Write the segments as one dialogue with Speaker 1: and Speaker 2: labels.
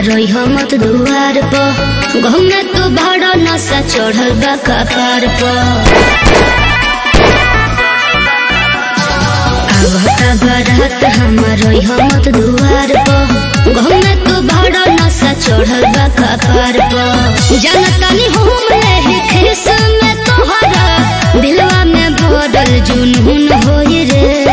Speaker 1: रही मत दुआर पर गहूं में तू बड़ा नशा चढ़ल बा कपार पर आवता बारात हमार रही मत दुआर पर गहूं में तू बड़ा नशा चढ़ल बा कपार पर जानता नहीं हम रही खिस में तोहरा दिलवा में भरल जुनून होई रे।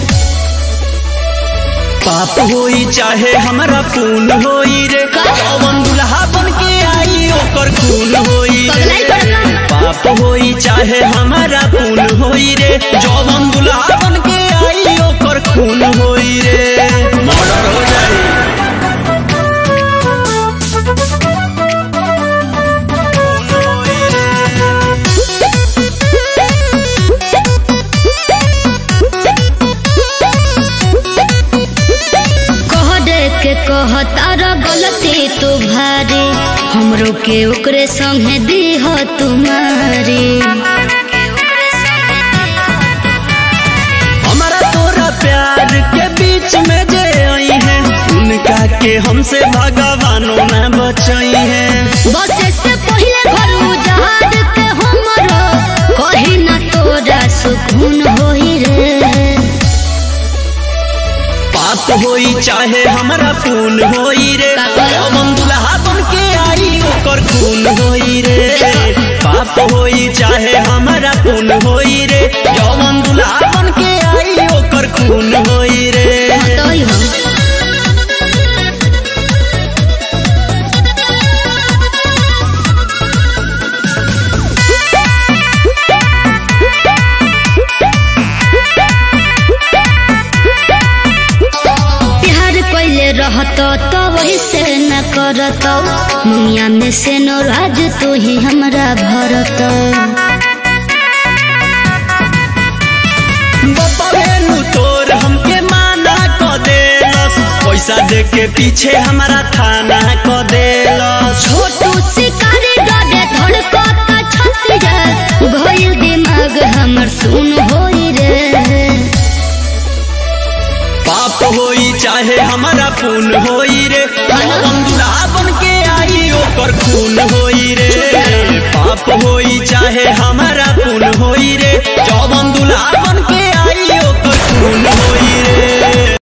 Speaker 2: पाप होई चाहे हमरा खून होई रे कौन दुल्हा बन के आई ओकर खून होई रे। पाप होई चाहे हमरा खून होई रे जौन दुल्हा बन के आई ओकर खून होई रे। मर्डर हो जाए
Speaker 1: कहतारा गलती तू भारी हमरो के ओकरे संगे दीह तुम्हारी
Speaker 2: हमारा तोरा प्यार के बीच में जे आई है उनका के हमसे भगवानों न बचाई है।
Speaker 1: बस से पहले घर उजाड़ के हमरो कहीं ना तोरा सुकून होई रे।
Speaker 2: पाप होई चाहे हमरा खून होई रे कौन दुल्हा बन के आई ओकर खून होई रे। पाप होई चाहे हमरा खून होई रे जौन दुल्हा बन के आई ओकर खून होई रे।
Speaker 1: रहत तो वही से न करत मुनिया में से नो राज तू ही हमरा भरत
Speaker 2: बपरेनु तोर हमके माना क देलस पैसा दे के पीछे हमारा थाना क देलस।
Speaker 1: छोटू शिकारी डरे धड़कत छतिया भइल दिमाग हमर सुन होई रे।
Speaker 2: पाप होई चाहे हमारा खून होई रे कौन दुल्हा बन के आई ओकर खून होई रे। पाप होई चाहे हमारा खून होई रे।